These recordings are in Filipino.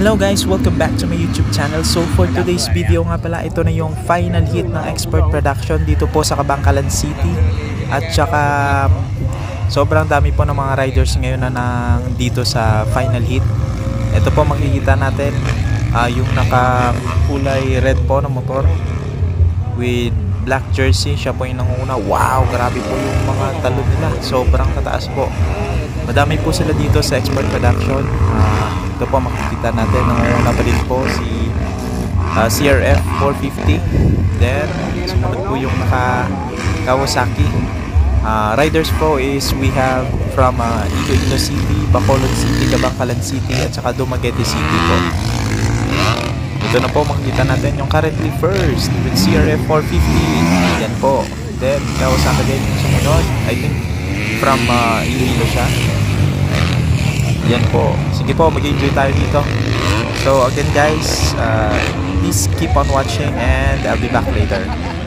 Hello guys, welcome back to my YouTube channel. So for today's video nga pala, ito na yung final hit ng Expert Production dito po sa Cabangcalan City. At saka sobrang dami po ng mga riders ngayon na dito sa final hit. Ito po makikita natin yung nakakulay red po na motor with black jersey. Siya po yung nanguna. Wow, grabe po yung mga talon nila. Sobrang tataas po. Madami po sila dito sa Expert Production. Ito po makikita natin. Nanguna pa din po si CRF 450. Then sumunod po yung Kawasaki. Riders po is we have from Iloilo City, Bacolod City, Cabangcalan City at saka Dumaguete City po. Ito na po makikita natin yung currently first with CRF 450. Yan po. Then Kawasaki din yung sumunod. I think from Iloilo siya. Yan po. Sige po, mag-enjoy tayo dito. So again guys, please keep on watching and I'll be back later.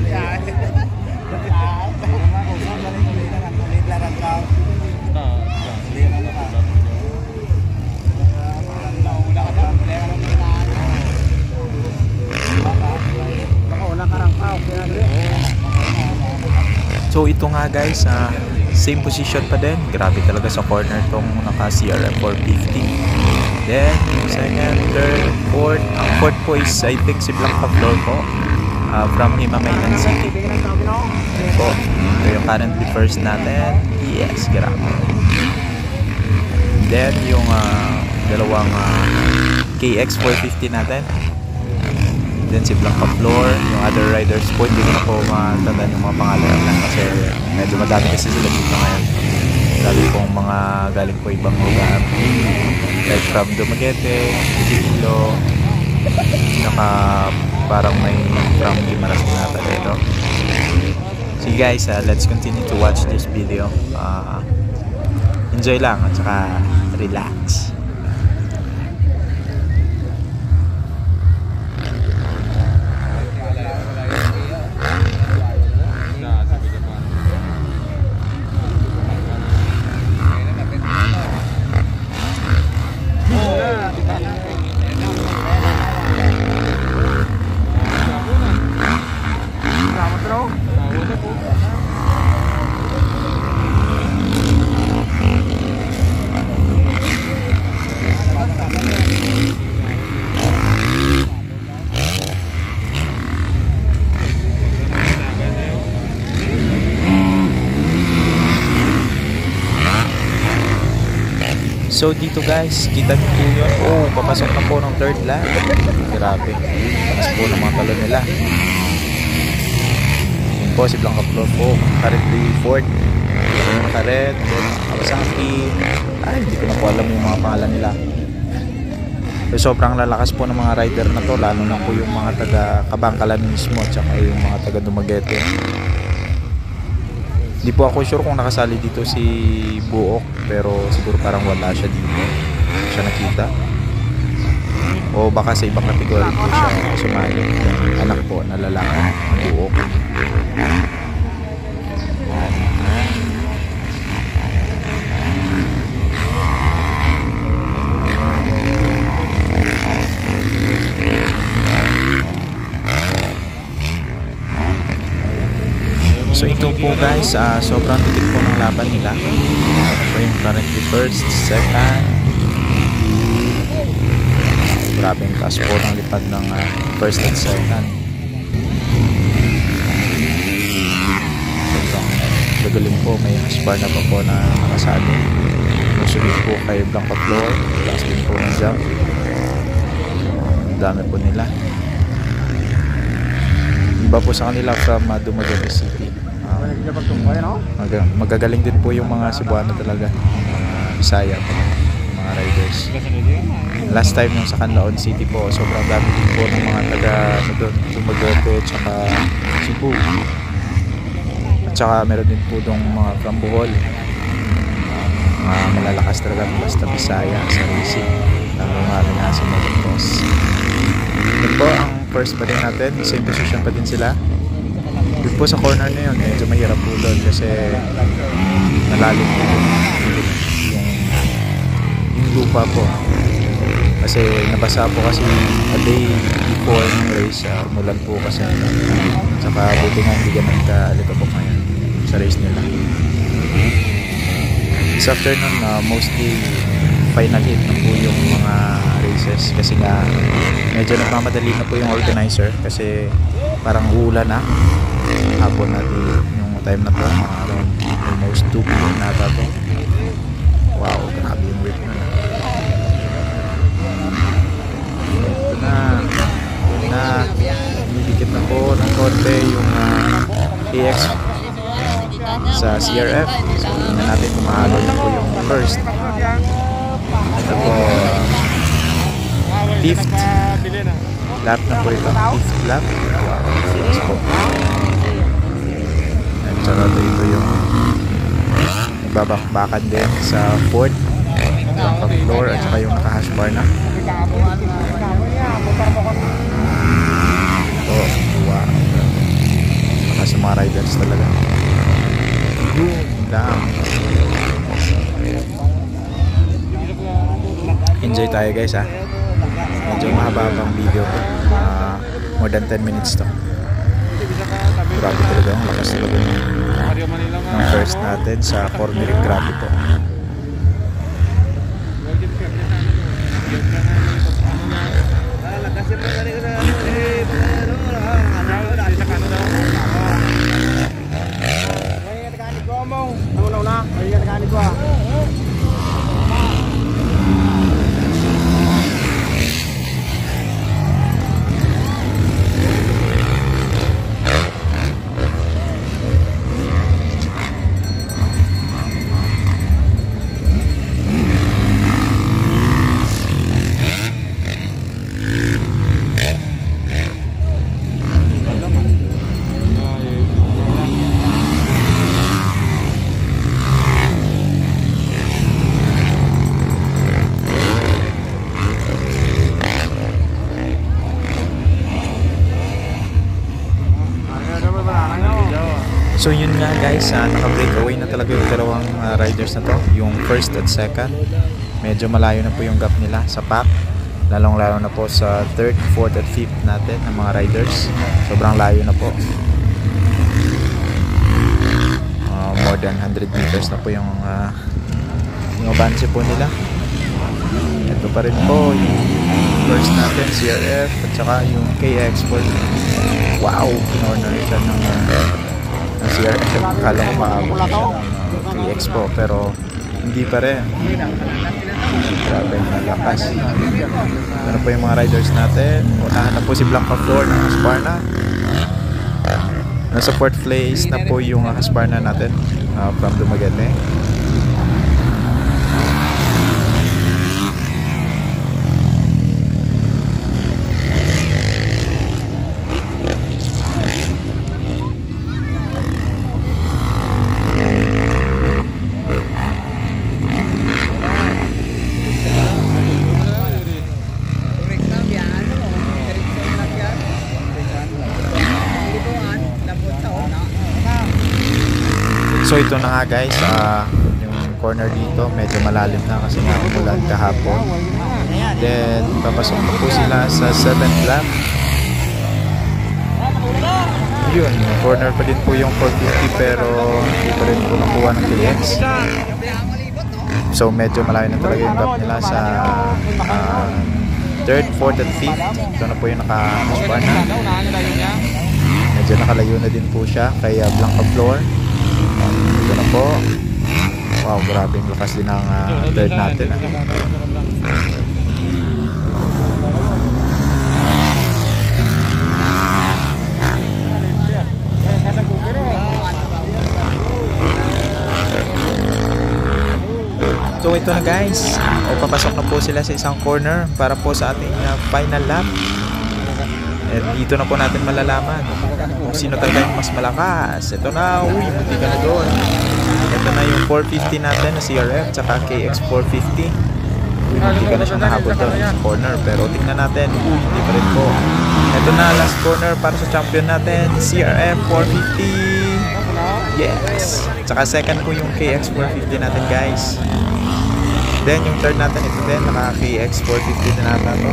So ito nga guys, same position pa din. Grabe talaga sa corner tong naka CRF 450. Then second, third, fourth. Ang fourth po is I think si Blanca Flor po from Himamaynan City. So ito yung currently first natin. Yes, grabe. Then yung dalawang KX 450 natin. Then si Blanca Flor, yung other riders po, hindi ko na po matandaan yung mga pangalan lang kasi medyo madami kasi sila dito ngayon. Dami pong mga galing po ibang lugar. Like from Dumaguete, Iloilo, saka parang may from Guimaras na nata dito. So guys, let's continue to watch this video. Enjoy lang at saka relax. So dito guys, kita nyo po yun. Oh, papasok na po ng third lap. Grabe. Panas po ng mga talon nila. Yun po si Blanca Flor po. Currently fourth. Naka-red. Kawasaki. Ay, hindi ko na po alam yung mga pangalan nila. So sobrang lalakas po ng mga rider na to. Lalo na po yung mga taga Cabangcalan mismo. Tsaka yung mga taga Dumaguete. Hindi po ako sure kung nakasali dito si Buok, pero siguro parang wala siya dito. Siya nakita. O baka sa ibang kategory po siya sumali. Anak po na lalaki, Buok. So ito po guys, sobrang titik po ng laban nila. Ito yung currently first, second. Grabe yung taas po ng lipad ng first and second. Sobrang gagaling po, may hasbar na pa po na nakasali. Nasulit po kay Blanca Flor, last din po ng jump. Ang dami po nila. Iba po sa kanila from Dumaguete City. Magagaling din po yung mga Cebuano talaga, Bisaya po, mga riders. Last time yung sa Canlaon City po, sobrang dami din po ng mga taga Dumaguete at saka Cebu. At saka meron din po dong mga from Bohol. Mga malalakas talaga basta Bisaya sa racing. Lalo nga rin nga sa motocross. Ito po ang first pa din natin, same position pa din sila. Doon po sa corner na yun, medyo mahirap po doon kasi nalalim po yung lupa po. Kasi nabasa po kasi a day before ng race, umulan po kasi. Saka buti nga hindi ganun ka-alito po ngayon sa race nila. This afternoon, mostly final hit na po yung mga races kasi nga medyo nagmamadali na po yung organizer kasi parang uulan na hapon natin yung time na to, around almost 2 p.m. na ata to. Wow, grabe yung whip na. Ito na nidikit na po ng konti yung AX sa CRF. So tingnan natin kung mahalo na po yung first. Ito po 5th lap na po ito, 5th lap. Wow, yes po. At saka ito yung nagbabakbakan din sa 4th yung floor at saka yung naka-hash bar na. Oh, wow. Saka sa mga riders talaga. Lang. Enjoy tayo guys ha. Medyo mahaba ang video ko. More than 10 minutes to. Grabe talaga. Ang lakas talaga ng first natin sa cornering. Grabe po. So yun nga guys, naka-breakaway na talaga yung dalawang riders na to, yung first at second. Medyo malayo na po yung gap nila sa pack, lalong-lalo na po sa 3rd, 4th at 5th natin ng mga riders. Sobrang layo na po. More than 100 meters na po yung advance po nila. Ito pa rin po yung first natin, CRF at saka yung KX4. Wow, kinorner siya ng CRF. Akala ko maabot siya ng KX po, pero hindi pa rin. Grabe yung lakas. Ano po yung mga riders natin? Unahan na po si Blanca Flor ng Husqvarna. Nasa 4th place na po yung Husqvarna natin from Dumaguete. So ito na nga guys, yung corner dito medyo malalim na kasi nga umulan kahapon. Then papasok na po sila sa 7th lap. Yun, corner pa din po yung 450 pero hindi pa rin po nakuha ng KX. So medyo malayo na talaga yung gap nila sa 3rd, 4th at 5th. Ito na po yung naka-Husqvarna. Medyo nakalayo na din po siya kay Blanca Flor. Ito na po. Wow, grabe yung lakas din ng third natin. So ito na guys, papasok na po sila sa isang corner para po sa ating final lap. At dito na po natin malalaman kung sino talaga yung mas malakas. Ito na, uy, hindi ka na doon. Ito na yung 450 natin na CRF tsaka KX 450. Uy, hindi ka na siya nahabol doon sa corner. Pero tingnan natin, uy, hindi pa rin po. Ito na, last corner para sa champion natin, CRF 450. Yes! Tsaka second po yung KX 450 natin guys. Then yung third natin, ito din, naka KX 450 din natin to.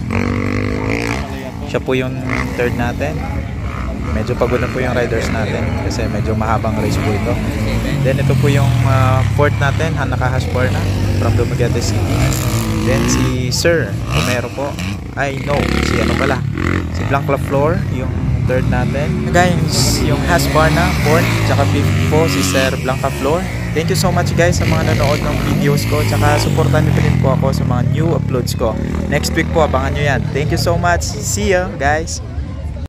Siya po yung third natin. Medyo pagod na po yung riders natin kasi medyo mahabang race po ito. Then ito po yung fourth natin, naka Husqvarna na from Dumaguete City. Then si Sir Romero po. Ay no, si ano pala, si Blanc Laflor yung third natin. Guys, yung Husqvarna fourth, tsaka fifth po si Sir Blanc Laflor. Thank you so much guys sa mga nanood ng videos ko, tsaka supportan niyo rin po ako sa mga new uploads ko. Next week po, abangan nyo yan. Thank you so much. See ya guys.